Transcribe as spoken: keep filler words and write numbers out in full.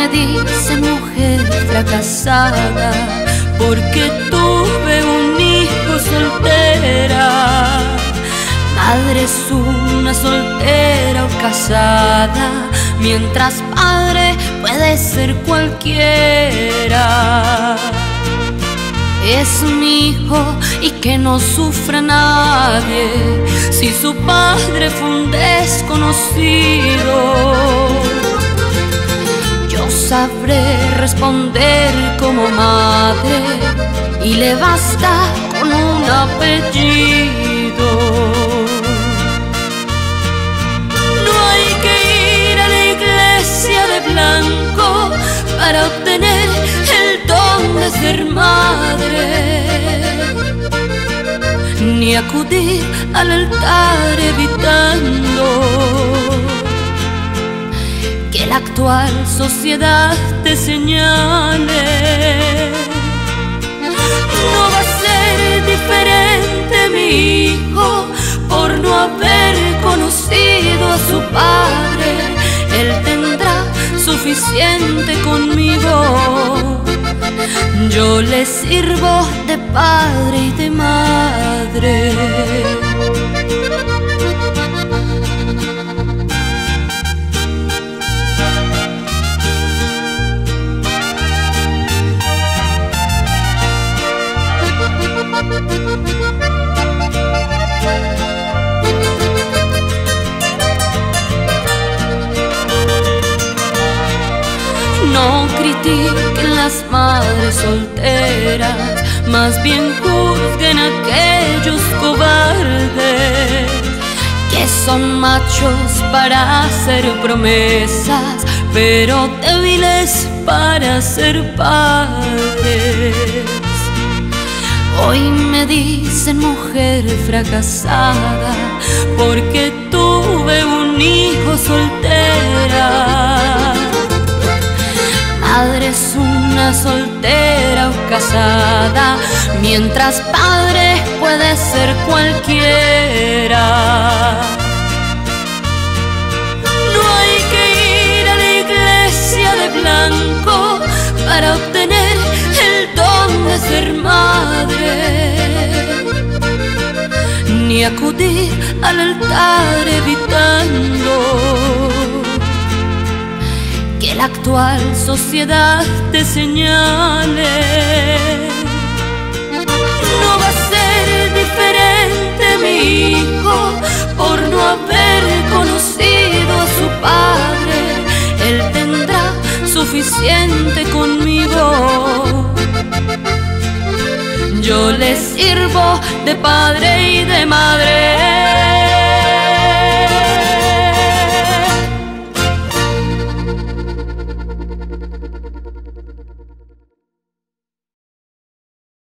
me dicen mujer fracasada porque tuve un hijo soltera. Madre es una soltera o casada, mientras padre puede ser cualquiera. Es mi hijo y que no sufra nadie si su padre fue un desconocido. Yo sabré responder como madre y le basta con un apellido. No hay que ir a la iglesia de blanco para obtener el don de ser madre, ni acudir al altar evitando que la actual sociedad te señale. No va a ser diferente mi hijo por no haber conocido a su padre. Él tendrá suficiente conmigo. Yo le sirvo de padre y de madre. No critiquen las madres solteras, más bien juzguen a aquellos cobardes que son machos para hacer promesas, pero débiles para ser padres. Hoy me dicen mujer fracasada porque tuve un hijo soltera. Madre es una soltera o casada, mientras padre puede ser cualquiera. No hay que ir a la iglesia de blanco para obtener el don de ser madre, ni acudir al altar evitando que la actual sociedad te señale. No va a ser diferente mi hijo por no haber conocido a su padre. Él tendrá suficiente conmigo. Yo le sirvo de padre y de madre.